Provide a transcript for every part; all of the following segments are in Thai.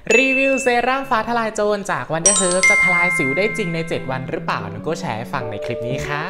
รีวิวเซรั่มฟ้าทลายโจรจาก Wonder Herb จะทลายสิวได้จริงใน 7 วันหรือเปล่านุก็แชร์ให้ฟังในคลิปนี้ครับ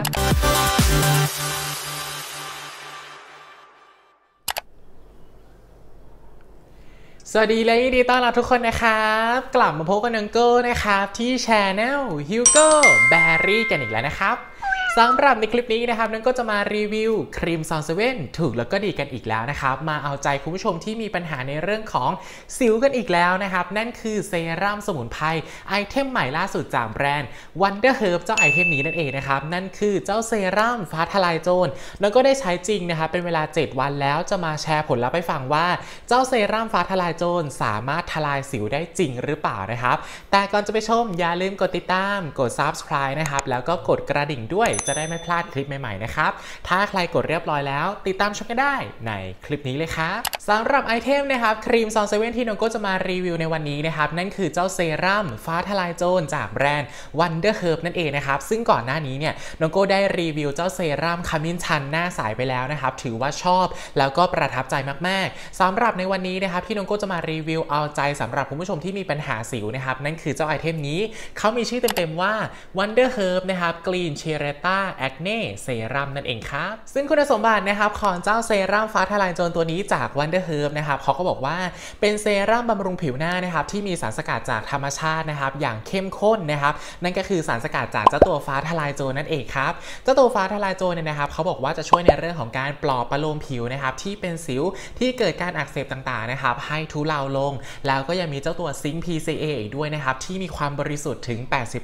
สวัสดีและยินดีต้อนรับทุกคนนะครับกลับมาพบกับน้องโก้นะครับที่ Channel Hugo Berry กันอีกแล้วนะครับสำหรับในคลิปนี้นะครับน้องก็จะมารีวิวครีมซอนเซเว่นถูกแล้วก็ดีกันอีกแล้วนะครับมาเอาใจคุณผู้ชมที่มีปัญหาในเรื่องของสิวกันอีกแล้วนะครับนั่นคือเซรั่มสมุนไพรไอเทมใหม่ล่าสุดจากแบรนด์ Wonder Herb เจ้าไอเทมนี้นั่นเองนะครับนั่นคือเจ้าเซรั่มฟ้าทลายโจรแล้วก็ได้ใช้จริงนะครับเป็นเวลา7 วันแล้วจะมาแชร์ผลลัพธ์ให้ฟังว่าเจ้าเซรั่มฟ้าทลายโจรสามารถทลายสิวได้จริงหรือเปล่านะครับแต่ก่อนจะไปชมอย่าลืมกดติดตามกด Subscribe นะครับแล้วก็กดกระดิ่งด้วยจะได้ไม่พลาดคลิปใหม่ๆนะครับถ้าใครกดเรียบร้อยแล้วติดตามชมกันได้ในคลิปนี้เลยครับสำหรับไอเทมนะครับครีมซอนเซเว่นที่น้องก็จะมารีวิวในวันนี้นะครับนั่นคือเจ้าเซรั่มฟ้าทลายโจรจากแบรนด์ Wonder Herb นั่นเองนะครับซึ่งก่อนหน้านี้เนี่ยน้องก็ได้รีวิวเจ้าเซรั่มขมิ้นชันหน้าใสไปแล้วนะครับถือว่าชอบแล้วก็ประทับใจมากๆสำหรับในวันนี้นะครับที่น้องก็จะมารีวิวเอาใจสำหรับคุณผู้ชมที่มีปัญหาสิวนะครับนั่นคือเจ้าไอเทมนี้เขามีชื่อเต็มๆว่า Wonder Herb นะครับ Clean Cheretta Acne เซรั่มนั่นเองครับซึ่งคุณสมบัตินะครับของเจ้าเซรั่มฟ้าทลายโจรตัวนี้จาก Wonder Herb นะครับเขาก็บอกว่าเป็นเซรั่มบำรุงผิวหน้านะครับที่มีสารสกัดจากธรรมชาตินะครับอย่างเข้มข้นนะครับนั่นก็คือสารสกัดจากเจ้าตัวฟ้าทลายโจรนั่นเองครับเจ้าตัวฟ้าทลายโจรเนี่ยนะครับเขาบอกว่าจะช่วยในเรื่องของการปลอบประโลมผิวนะครับที่เป็นสิวที่เกิดการอักเสบต่างๆนะครับให้ทุเลาลงแล้วก็ยังมีเจ้าตัวซิงค์ PCA อีกด้วยนะครับที่มีความบริสุทธิ์ถึง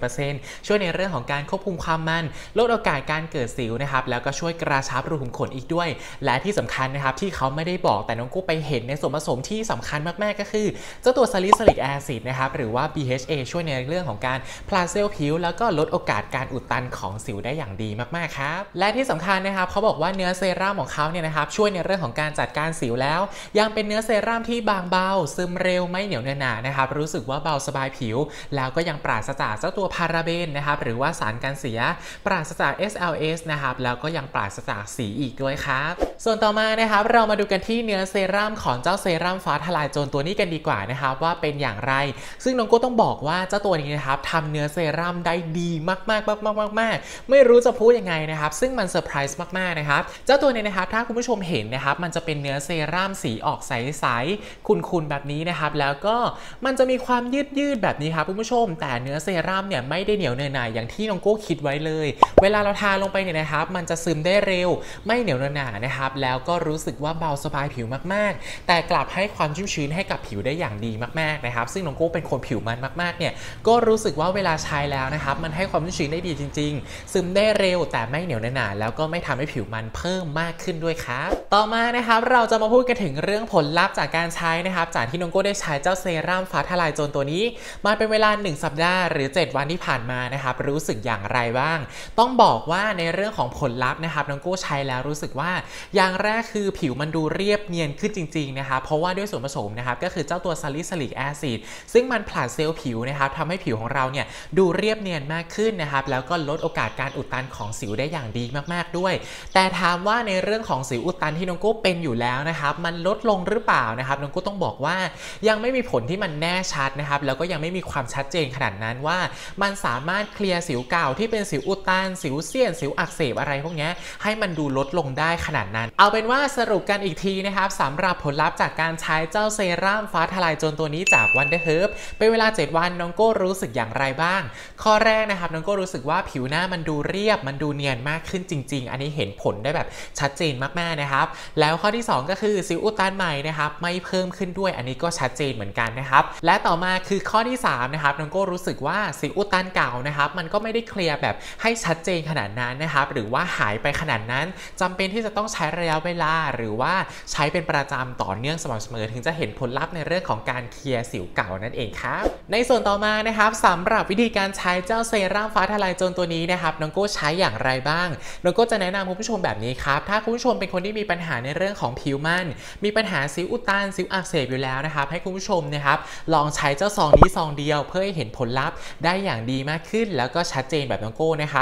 80% ช่วยในเรื่องของการควบคุมความมันลดโอกาสการเกิดสิวนะครับแล้วก็ช่วยกระชับรูขุมขนอีกด้วยและที่สำคัญนะครับที่เขาไม่ได้บอกแต่น้องกู้ไปเห็นในส่วนผสมที่สำคัญมากๆก็คือเจ้าตัวซาลิซิลิกแอซิดนะครับหรือว่า BHA ช่วยในเรื่องของการพลาเซลผิวแล้วก็ลดโอกาสการอุดตันของสิวได้อย่างดีมากๆครับและที่สำคัญนะครับเขาบอกว่าเนื้อเซรั่มของเขาเนี่ยนะครับช่วยในเรื่องของการจัดการสิวแล้วยังเป็นเนื้อเซรั่มที่บางเบาซึมเร็วไม่เหนียวเนอะหนานะครับรู้สึกว่าเบาสบายผิวแล้วก็ยังปราศจากเจ้าตัวพาราเบนนะครับหรือว่าสารกันเสียปราศจาก SLS นะครับแล้วก็ยังปราศจากสีอีกด้วยครับส่วนต่อมานะครับเรามาดูกันที่เนื้อเซรั่มของเจ้าเซรั่มฟ้าทลายโจรตัวนี้กันดีกว่านะครับว่าเป็นอย่างไรซึ่งน้องก็ต้องบอกว่าเจ้าตัวนี้นะครับทำเนื้อเซรั่มได้ดีมากๆไม่รู้จะพูดยังไงนะครับซึ่งมันเซอร์ไพรส์มากๆนะครับเจ้าตัวนี้นะครับถ้าคุณผู้ชมเห็นนะครับมันจะเป็นเนื้อเซรั่มสีออกใสๆขุ่นๆแบบนี้นะครับแล้วก็มันจะมีความยืดแบบนี้ครับคุณผู้ชมแต่เนื้อเซรั่มเนี่ยไม่ได้เหนียวเนอะหนาอย่างที่น้องโก้คิดไว้เลยเวลาเราทาลงไปเนี่ยนะครับมันจะซึมได้เร็วไม่เหนียวเนอะหนานะครับแล้วก็รู้สึกว่าเบาสบายผิวมากๆแต่กลับให้ความชุ่มชื้นให้กับผิวได้อย่างดีมากๆนะครับซึ่งน้องโก้เป็นคนผิวมันมากๆเนี่ยก็รู้สึกว่าเวลาใช้แล้วนะครับมันให้ความชุ่มชื้นได้ดีจริงๆซึมได้เร็วแต่ไม่เหนียวเนอะหนาแล้วก็ไม่ทำให้ผิวมันเพิ่มมากขึ้นด้วยครับต่อมานะครับเราจะมาพูดกันถึงเรื่องผลลัพธ์จากการใช้นะครับจากที่น้องโก้ได้ใช้เจ้าเซรั่มฟ้าทลายโจรตัวนี้มาเป็นเวลา1 สัปดาห์หรือ7 วันที่ผ่านมานะครับรู้สึกอย่างไรบ้างต้องบอกว่าในเรื่องของผลลัพธ์นะครับน้องโก้ใช้แล้วรู้สึกว่าอย่างแรกคือผิวมันดูเรียบเนียนขึ้นจริงๆนะครับเพราะว่าด้วยส่วนผสมนะครับก็คือเจ้าตัวซาลิซิลิกแอซิดซึ่งมันผลัดเซลล์ผิวนะครับทำให้ผิวของเราเนี่ยดูเรียบเนียนมากขึ้นนะครับแล้วก็ลดโอกาสการอุดตันของสิวได้อย่างดีมากๆด้วยแต่ถามว่าในเรื่องของสิวอุดตันที่น้องโก้เป็นอยู่แล้วนะครับมันลดลงหรือเปล่านะครับน้องโก้ต้องบอกว่ายังไม่มีผลที่มันแน่ชัดนะครับแล้วก็ยังไม่มีความชัดเจนขนาดนั้นว่ามันสามารถเคลียร์สิวเก่าที่เป็นสิวอุดตันสิวเสี้ยนสิวอักเสบอะไรพวกนี้ให้มันดูลดลงได้ขนาดนั้นเอาเป็นว่าสรุปกันอีกทีนะครับสำหรับผลลัพธ์จากการใช้เจ้าเซรั่มฟ้าทลายโจรตัวนี้จาก Wonder Herb เป็นเวลา7 วันน้องโก้รู้สึกอย่างไรบ้างข้อแรกนะครับน้องโก้รู้สึกว่าผิวหน้ามันดูเรียบมันดูเนียนมากขึ้นจริงๆอันนี้เห็นผลได้แบบชัดเจนมากๆนะครับแล้วข้อที่2ก็คือสิวอุดตันใหม่นะครับไม่เพิ่มขึ้นด้วยอันนี้ก็ชัดเจนเหมือนกันนะครับและต่อมาคือข้อที่3นะครับน้องโก้รู้สึกว่าสิวอุดตันเก่านะครับมันก็ไม่ได้เคลียร์แบบให้ชัดเจนขนาดนั้นนะครับหรือว่าหายไปขนาดนั้นจำเป็นที่จะต้องใช้ระยะเวลาหรือว่าใช้เป็นประจำต่อเนื่องสม่ำเสมอถึงจะเห็นผลลัพธ์ในเรื่องของการเคลียร์สิวเก่านั่นเองครับในส่วนต่อมานะครับสำหรับวิธีการใช้เจ้าเซรั่มฟ้าทลายโจรตัวนี้นะครับน้องโก้ใช้อย่างไรบ้างน้องโก้จะแนะนำคุณผู้ชมแบบนี้ครับถ้าคุณผู้ชมเป็นคนที่มีปัญหาในเรื่องของผิวมันมีปัญหาสิวอุดตันสิวอักเสบอยู่แล้วนะครับให้คุณผู้ชมนะครับลองใช้เจ้าซองนี้ซองเดียวเพื่อให้เห็นผลลัพธ์ได้อย่างดีมากขึ้นแล้วก็ชัดเจนแบบน้องโก้นะครับอย่า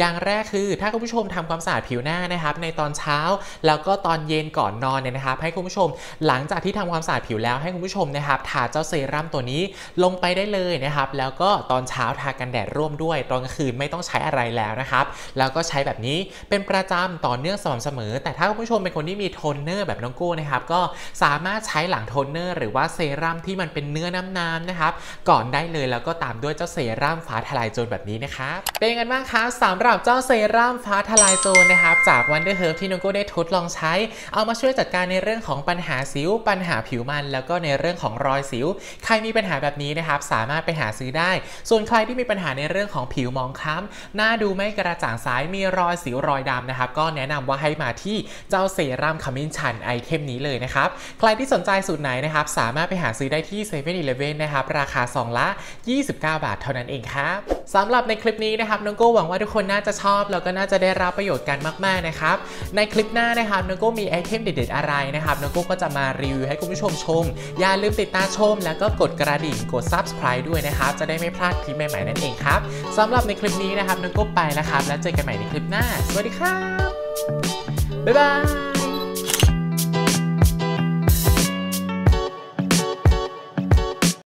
อย่างแรกคือถ้าคุณผู้ชมทำความสะอาดผิวหน้านะครับในตอนเช้าแล้วก็ตอนเย็นก่อนนอนเนี่ยนะครับให้คุณผู้ชมหลังจากที่ทำความสะอาดผิวแล้วให้คุณผู้ชมนะครับทาเจ้าเซรั่มตัวนี้ลงไปได้เลยนะครับแล้วก็ตอนเช้าทากันแดดร่วมด้วยตอนกลางคืนไม่ต้องใช้อะไรแล้วนะครับแล้วก็ใช้แบบนี้เป็นประจำต่อเนื่องสม่ำเสมอแต่ถ้าคุณผู้ชมเป็นคนที่มีโทนเนอร์แบบน้องโก้นะครับก็สามารถใช้หลังโทนเนอร์หรือว่าเซรั่มที่มันเป็นเนื้อน้ำๆนะครับก่อนได้เลยแล้วก็ตามด้วยเจ้าเซรั่มฟ้าทลายโจรแบบนี้นะครับเป็นยังไงบ้างคะสำหรับเจ้าเซรั่มฟ้าทลายโจรนะครับจาก Wonder Herb ที่น้องโก้ได้ทดลองใช้เอามาช่วยจัดการในเรื่องของปัญหาสิวปัญหาผิวมันแล้วก็ในเรื่องของรอยสิวใครมีปัญหาแบบนี้นะครับสามารถไปหาซื้อได้ส่วนใครที่มีปัญหาในเรื่องของผิวมองคล้ำหน้าดูไม่กระจ่างใสมีรอยสิวรอยดำนะครับก็แนะนำว่าให้มาที่เจ้าเซรั่มขมิ้นชันไอเทมนี้เลยนะครับใครที่สนใจสูตรไหนนะครับสามารถไปหาซื้อได้ที่ 7-Eleven นะครับราคาซองละ29 บาทเท่านั้นเองครับสำหรับในคลิปนี้นะครับน้องโก้หวังว่าทุกคนน่าจะชอบแล้วก็น่าจะได้รับประโยชน์กันมากๆนะครับในคลิปหน้านะครับน้องโก้มีไอเทมเด็ดๆอะไรนะครับน้องโก้ก็จะมารีวิวให้คุณผู้ชมชมอย่าลืมติดตามชมแล้วก็กดกระดิ่งกด Subscribe ด้วยนะครับจะได้ไม่พลาดคลิปใหม่ๆนั่นเองครับสำหรับในคลิปนี้นะครับน้องโก้ไปแล้วครับแล้วเจอกันใหม่ในคลิปหน้าสวัสดีครับบ๊ายบาย